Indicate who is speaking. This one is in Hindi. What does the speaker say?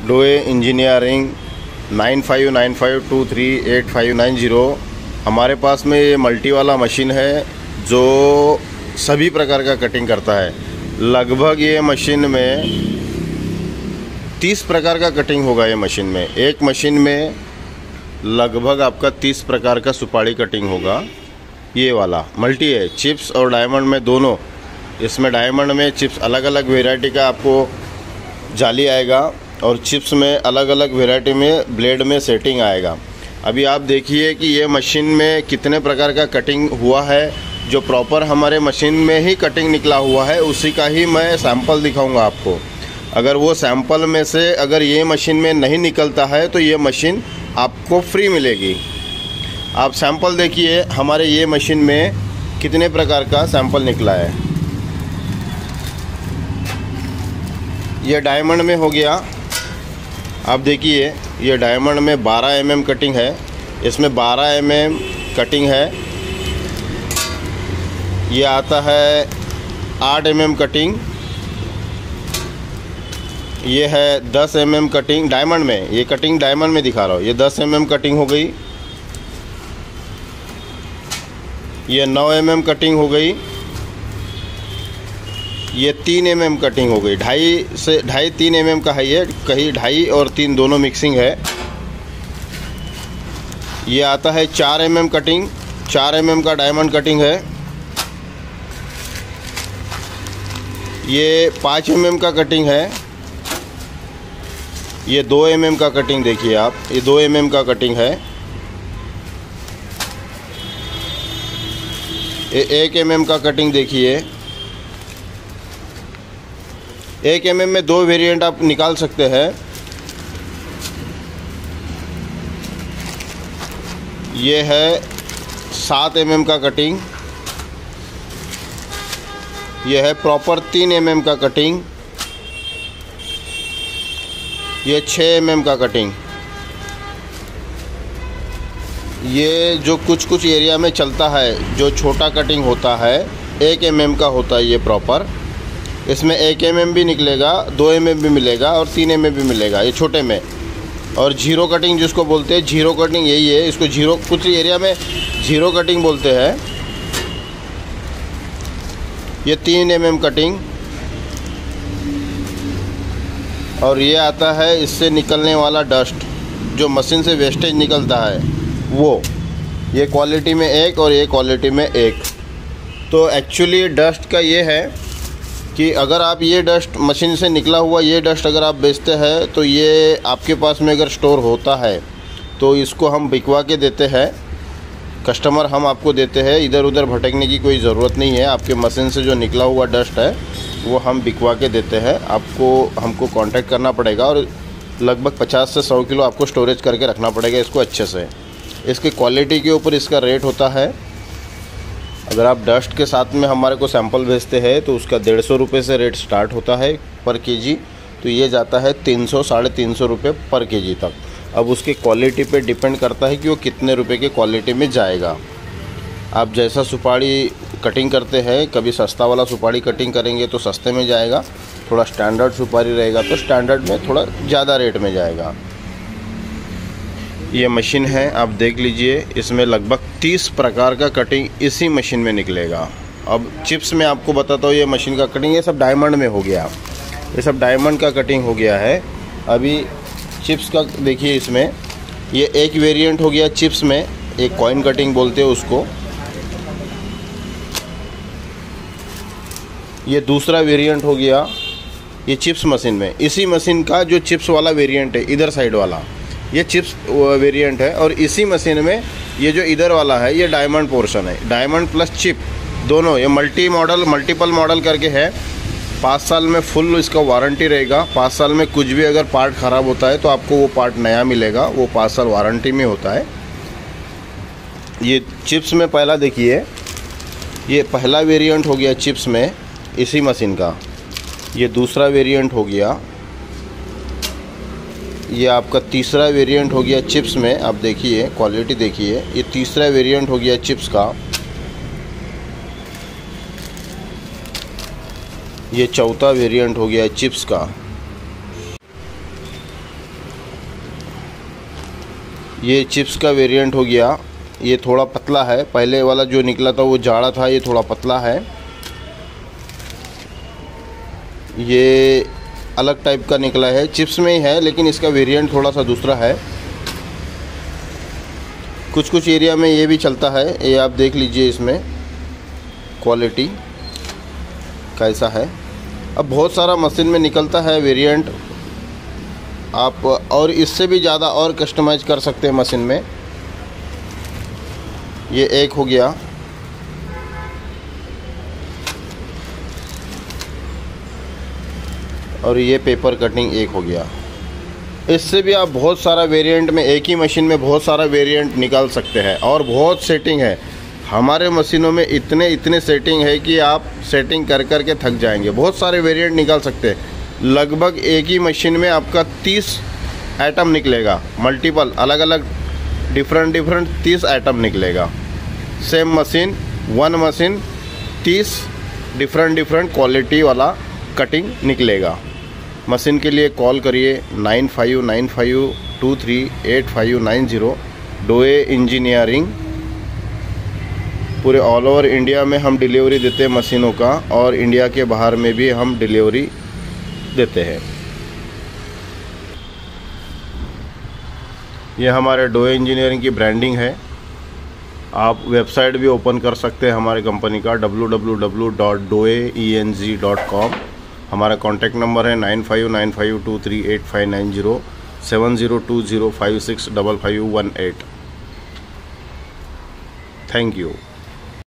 Speaker 1: डोए इंजीनियरिंग 9595238590। हमारे पास में ये मल्टी वाला मशीन है जो सभी प्रकार का कटिंग करता है। लगभग ये मशीन में 30 प्रकार का कटिंग होगा। ये मशीन में, एक मशीन में लगभग आपका 30 प्रकार का सुपारी कटिंग होगा। ये वाला मल्टी है, चिप्स और डायमंड में दोनों। इसमें डायमंड में चिप्स अलग अलग वेराइटी का आपको जाली आएगा और चिप्स में अलग अलग वेराइटी में ब्लेड में सेटिंग आएगा। अभी आप देखिए कि ये मशीन में कितने प्रकार का कटिंग हुआ है। जो प्रॉपर हमारे मशीन में ही कटिंग निकला हुआ है उसी का ही मैं सैंपल दिखाऊंगा आपको। अगर वो सैंपल में से अगर ये मशीन में नहीं निकलता है तो ये मशीन आपको फ्री मिलेगी। आप सैंपल देखिए हमारे ये मशीन में कितने प्रकार का सैंपल निकला है। ये डायमंड में हो गया। आप देखिए ये डायमंड में 12 mm कटिंग है। इसमें 12 mm कटिंग है। ये आता है 8 mm कटिंग। ये है 10 mm कटिंग डायमंड में। ये कटिंग डायमंड में दिखा रहा हूँ। ये 10 mm कटिंग हो गई। ये 9 mm कटिंग हो गई। ये 3 mm कटिंग हो गई। 2.5-3 mm का है ये, कहीं 2.5 और 3 दोनों मिक्सिंग है। ये आता है 4 mm कटिंग। 4 mm का डायमंड कटिंग है। ये 5 mm का कटिंग है। ये 2 mm का कटिंग देखिए आप, ये 2 mm का कटिंग है। ये 1 mm का कटिंग देखिए। 1 mm में 2 वेरिएंट आप निकाल सकते हैं। ये है 7 mm का कटिंग। ये है प्रॉपर 3 mm का कटिंग। ये 6 mm का कटिंग। ये जो कुछ कुछ एरिया में चलता है, जो छोटा कटिंग होता है 1 mm का होता है ये प्रॉपर। इसमें 1 mm भी निकलेगा, 2 mm भी मिलेगा और 3 mm भी मिलेगा ये छोटे में। और जीरो कटिंग जिसको बोलते हैं, जीरो कटिंग यही है। इसको जीरो, कुछ एरिया में जीरो कटिंग बोलते हैं। ये 3 mm कटिंग। और ये आता है इससे निकलने वाला डस्ट, जो मशीन से वेस्टेज निकलता है वो। ये क्वालिटी में एक और ये क्वालिटी में एक। तो एक्चुअली डस्ट का ये है कि अगर आप ये डस्ट मशीन से निकला हुआ ये डस्ट अगर आप बेचते हैं तो ये आपके पास में अगर स्टोर होता है तो इसको हम बिकवा के देते हैं। कस्टमर हम आपको देते हैं। इधर उधर भटकने की कोई ज़रूरत नहीं है। आपके मशीन से जो निकला हुआ डस्ट है वो हम बिकवा के देते हैं। आपको हमको कांटेक्ट करना पड़ेगा और लगभग 50 से 100 किलो आपको स्टोरेज करके रखना पड़ेगा इसको अच्छे से। इसकी क्वालिटी के ऊपर इसका रेट होता है। अगर आप डस्ट के साथ में हमारे को सैंपल भेजते हैं तो उसका 150 रुपये से रेट स्टार्ट होता है पर केजी। तो ये जाता है 300-350 रुपये पर केजी तक। अब उसकी क्वालिटी पे डिपेंड करता है कि वो कितने रुपए की क्वालिटी में जाएगा। आप जैसा सुपारी कटिंग करते हैं, कभी सस्ता वाला सुपारी कटिंग करेंगे तो सस्ते में जाएगा। थोड़ा स्टैंडर्ड सुपारी रहेगा तो स्टैंडर्ड में थोड़ा ज़्यादा रेट में जाएगा। ये मशीन है, आप देख लीजिए। इसमें लगभग 30 प्रकार का कटिंग इसी मशीन में निकलेगा। अब चिप्स में आपको बताता हूँ ये मशीन का कटिंग। ये सब डायमंड में हो गया। ये सब डायमंड का कटिंग हो गया है। अभी चिप्स का देखिए, इसमें ये एक वेरिएंट हो गया चिप्स में, एक कॉइन कटिंग बोलते हैं उसको। ये दूसरा वेरिएंट हो गया ये चिप्स मशीन में। इसी मशीन का जो चिप्स वाला वेरिएंट है इधर साइड वाला, ये चिप्स वेरिएंट है। और इसी मशीन में ये जो इधर वाला है ये डायमंड पोर्शन है। डायमंड प्लस चिप दोनों, ये मल्टीपल मॉडल करके है। 5 साल में फुल इसका वारंटी रहेगा। 5 साल में कुछ भी अगर पार्ट ख़राब होता है तो आपको वो पार्ट नया मिलेगा। वो 5 साल वारंटी में होता है। ये चिप्स में पहला देखिए, ये पहला वेरिएंट हो गया चिप्स में इसी मशीन का। ये दूसरा वेरिएंट हो गया। ये आपका तीसरा वेरिएंट हो गया चिप्स में। आप देखिए क्वालिटी देखिए, ये तीसरा वेरिएंट हो गया चिप्स का। ये चौथा वेरिएंट हो गया चिप्स का। ये चिप्स का वेरिएंट हो गया, ये थोड़ा पतला है। पहले वाला जो निकला था वो जाड़ा था, ये थोड़ा पतला है। ये अलग टाइप का निकला है, चिप्स में ही है लेकिन इसका वेरिएंट थोड़ा सा दूसरा है। कुछ कुछ एरिया में ये भी चलता है, ये आप देख लीजिए इसमें क्वालिटी कैसा है। अब बहुत सारा मशीन में निकलता है वेरिएंट, आप और इससे भी ज़्यादा और कस्टमाइज कर सकते हैं मशीन में। ये एक हो गया, और ये पेपर कटिंग एक हो गया। इससे भी आप बहुत सारा वेरिएंट में, एक ही मशीन में बहुत सारा वेरिएंट निकाल सकते हैं। और बहुत सेटिंग है हमारे मशीनों में, इतने सेटिंग है कि आप सेटिंग कर कर के थक जाएंगे। बहुत सारे वेरिएंट निकाल सकते हैं। लगभग एक ही मशीन में आपका 30 आइटम निकलेगा, मल्टीपल अलग अलग डिफरेंट 30 आइटम निकलेगा। Same machine, one machine 30 different quality वाला कटिंग निकलेगा। मशीन के लिए कॉल करिए 9595238590। डोए इंजीनियरिंग। पूरे ऑल ओवर इंडिया में हम डिलीवरी देते हैं मशीनों का, और इंडिया के बाहर में भी हम डिलीवरी देते हैं। ये हमारे डोए इंजीनियरिंग की ब्रांडिंग है। आप वेबसाइट भी ओपन कर सकते हैं हमारे कंपनी का www.doeeng.com। हमारा कॉन्टैक्ट नंबर है 9595238590 7020565518। Thank you.